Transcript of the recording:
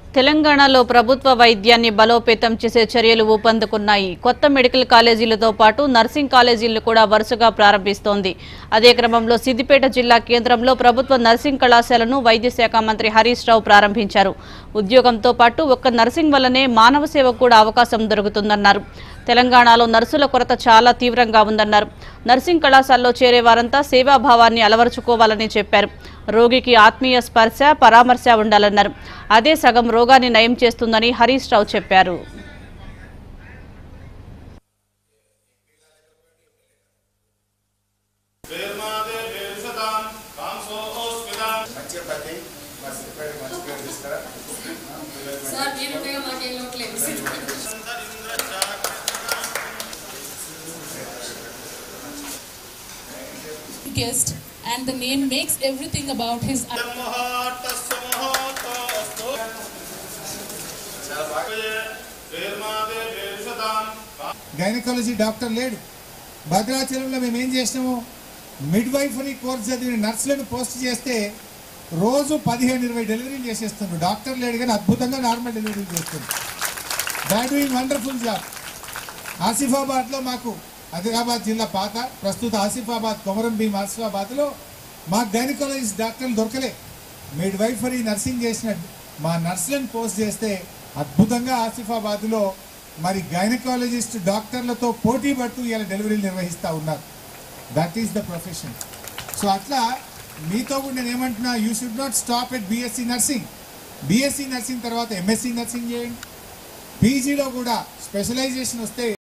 తెలంగాణలో ప్రభుత్వ వైద్యాన్ని బలోపేతం చేసే చర్యలు ఊపందుకున్నాయి. కొత్త మెడికల్ కాలేజీలతో పాటు నర్సింగ్ కాలేజీలను కూడా వరుసగా ప్రారంభిస్తోంది. అదే క్రమంలో సిద్దిపేట జిల్లా కేంద్రంలో ప్రభుత్వ నర్సింగ్ కళాశాలను వైద్య శాఖ మంత్రి హరీష్ రావు ప్రారంభించారు. ఉద్యోగంతో పాటు ఒక్క నర్సింగ్ వల్లనే మానవ సేవకు కూడా అవకాశం దొరుకుతుందన్నారు. తెలంగాణలో నర్సుల కొరత చాలా తీవ్రంగా ఉందన్నారు. నర్సింగ్ కళాశాలలో చేరే వారంతా సేవాభావాన్ని అలవరుచుకోవాలని చెప్పారు. రోగికి ఆత్మీయ స్పర్శ, పరామర్శ ఉండాలన్నారు. అదే సగం రోగాన్ని నయం చేస్తుందని హరీష్ రావు చెప్పారు. Guest and the name makes everything about his gynaecology doctor లేడు. భద్రాచలంలో మేము ఏం చేసినాము, మిడ్వైఫరీ కోర్స్ చదివిన నర్సులను పోస్ట్ చేస్తే రోజు 15-20 డెలివరీలు చేసేస్తున్నారు. డాక్టర్ లేడు కానీ అద్భుతంగా నార్మల్ డెలివరీలు చేస్తున్నారు. That doing wonderful job. ఆసిఫాబాద్లో మాకు ఆదిలాబాద్ జిల్లా పాత, ప్రస్తుత ఆసిఫాబాద్ కొమరం భీం ఆసిఫాబాద్లో మాకు గైనకాలజిస్ట్ డాక్టర్లు దొరకలే. మిడ్వైఫరీ నర్సింగ్ చేసిన మా నర్సులను పోస్ట్ చేస్తే అద్భుతంగా ఆసిఫాబాద్లో మరి గైనకాలజిస్ట్ డాక్టర్లతో పోటీ పడుతూ ఇలా డెలివరీలు నిర్వహిస్తూ ఉన్నారు. That is the profession. So అట్లా మీతో కూడా నేను ఏమంటున్నా, you should not stop at BSc nursing. BSc nursing తర్వాత ఎంఎస్సీ నర్సింగ్ చేయండి. పీజీలో కూడా స్పెషలైజేషన్ వస్తే